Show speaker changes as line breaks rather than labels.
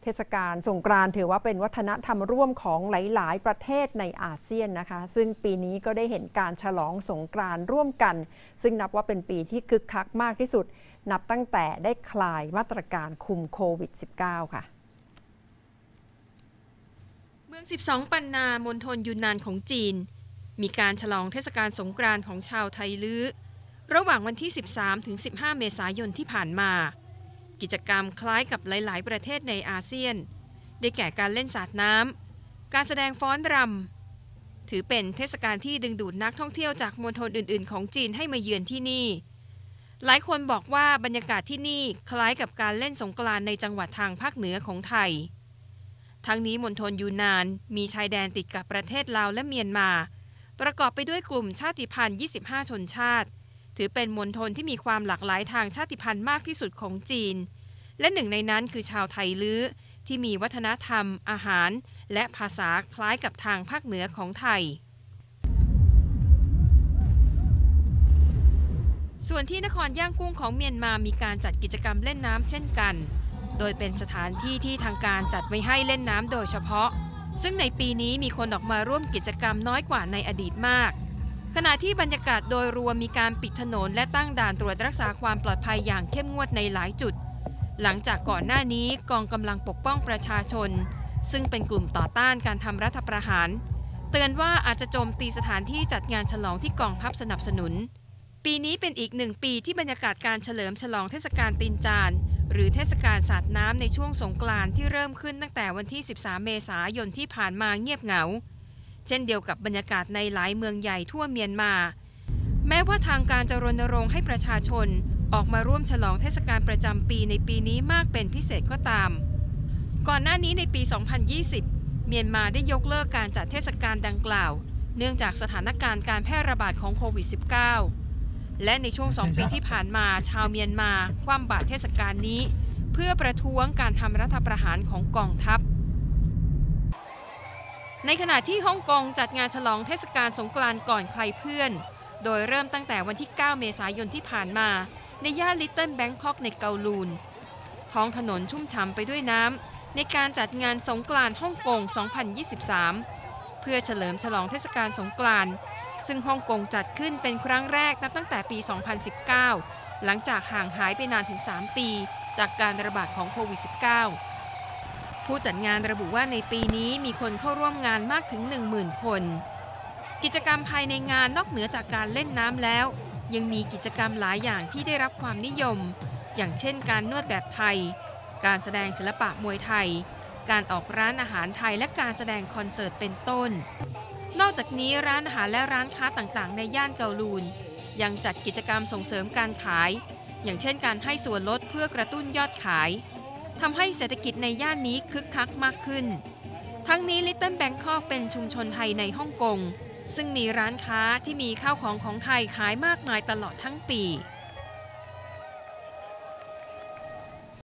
เทศกาลสงกรานต์ถือว่าเป็นวัฒนธรรมร่วมของหลายๆ ประเทศในอาเซียนนะคะซึ่งปีนี้ก็ได้เห็นการฉลองสงกรานต์ร่วมกันซึ่งนับว่าเป็นปีที่คึกคักมากที่สุดนับตั้งแต่ได้คลายมาตรการคุมโควิด -19 ค่ะ
เมือง12 ปันนามณฑลยูนนานของจีนมีการฉลองเทศกาลสงกรานต์ของชาวไทลื้อระหว่างวันที่ 13-15 เมษายนที่ผ่านมากิจกรรมคล้ายกับหลายๆ ประเทศในอาเซียนได้แก่การเล่นสาดน้ำการแสดงฟ้อนรำถือเป็นเทศกาลที่ดึงดูดนักท่องเที่ยวจากมณฑลอื่นๆของจีนให้มาเยือนที่นี่หลายคนบอกว่าบรรยากาศที่นี่คล้ายกับการเล่นสงกรานต์ในจังหวัดทางภาคเหนือของไทยทั้งนี้มณฑลยูนนานมีชายแดนติดกับประเทศลาวและเมียนมาประกอบไปด้วยกลุ่มชาติพันธุ์ 25 ชนชาติถือเป็นมณฑลที่มีความหลากหลายทางชาติพันธุ์มากที่สุดของจีนและหนึ่งในนั้นคือชาวไทลื้อที่มีวัฒนธรรมอาหารและภาษาคล้ายกับทางภาคเหนือของไทยส่วนที่นครย่างกุ้งของเมียนมามีการจัดกิจกรรมเล่นน้ำเช่นกันโดยเป็นสถานที่ที่ทางการจัดไว้ให้เล่นน้ำโดยเฉพาะซึ่งในปีนี้มีคนออกมาร่วมกิจกรรมน้อยกว่าในอดีตมากขณะที่บรรยากาศโดยรวมมีการปิดถนนและตั้งด่านตรวจรักษาความปลอดภัยอย่างเข้มงวดในหลายจุดหลังจากก่อนหน้านี้กองกำลังปกป้องประชาชนซึ่งเป็นกลุ่มต่อต้านการทำรัฐประหารเตือนว่าอาจจะโจมตีสถานที่จัดงานฉลองที่กองทัพสนับสนุนปีนี้เป็นอีก1 ปีที่บรรยากาศการเฉลิมฉลองเทศกาลตีนจานหรือเทศกาลสาดน้ำในช่วงสงกรานต์ที่เริ่มขึ้นตั้งแต่วันที่ 13 เมษายนที่ผ่านมาเงียบเหงาเช่นเดียวกับบรรยากาศในหลายเมืองใหญ่ทั่วเมียนมาแม้ว่าทางการจะรณรงค์ให้ประชาชนออกมาร่วมฉลองเทศกาลประจำปีในปีนี้มากเป็นพิเศษก็ตามก่อนหน้านี้ในปี 2020 เมียนมาได้ยกเลิกการจัดเทศกาลดังกล่าวเนื่องจากสถานการณ์การแพร่ระบาดของโควิด -19 และในช่วง2 ปีที่ผ่านมาชาวเมียนมาคว่ำบาตรเทศกาลนี้เพื่อประท้วงการทำรัฐประหารของกองทัพในขณะที่ฮ่องกงจัดงานฉลองเทศกาลสงกรานต์ก่อนใครเพื่อนโดยเริ่มตั้งแต่วันที่ 9 เมษายนที่ผ่านมาในย่านลิตเติ้ลแบงคอกในเกาลูนท้องถนนชุ่มฉ่ำไปด้วยน้ำในการจัดงานสงกรานต์ฮ่องกง 2023 เพื่อเฉลิมฉลองเทศกาลสงกรานต์ซึ่งฮ่องกงจัดขึ้นเป็นครั้งแรกนับตั้งแต่ปี 2019 หลังจากห่างหายไปนานถึง 3 ปีจากการระบาดของโควิด -19 ผู้จัดงานระบุว่าในปีนี้มีคนเข้าร่วมงานมากถึง 10,000 คนกิจกรรมภายในงานนอกเหนือจากการเล่นน้ำแล้วยังมีกิจกรรมหลายอย่างที่ได้รับความนิยมอย่างเช่นการนวดแบบไทยการแสดงศิลปะมวยไทยการออกร้านอาหารไทยและการแสดงคอนเสิร์ตเป็นต้นนอกจากนี้ร้านอาหารและร้านค้าต่างๆในย่านเกาลูนยังจัดกิจกรรมส่งเสริมการขายอย่างเช่นการให้ส่วนลดเพื่อกระตุ้นยอดขายทำให้เศรษฐกิจในย่านนี้คึกคักมากขึ้นทั้งนี้ลิตเติ้ลแบงคอกเป็นชุมชนไทยในฮ่องกงซึ่งมีร้านค้าที่มีข้าวของไทยขายมากมายตลอดทั้งปี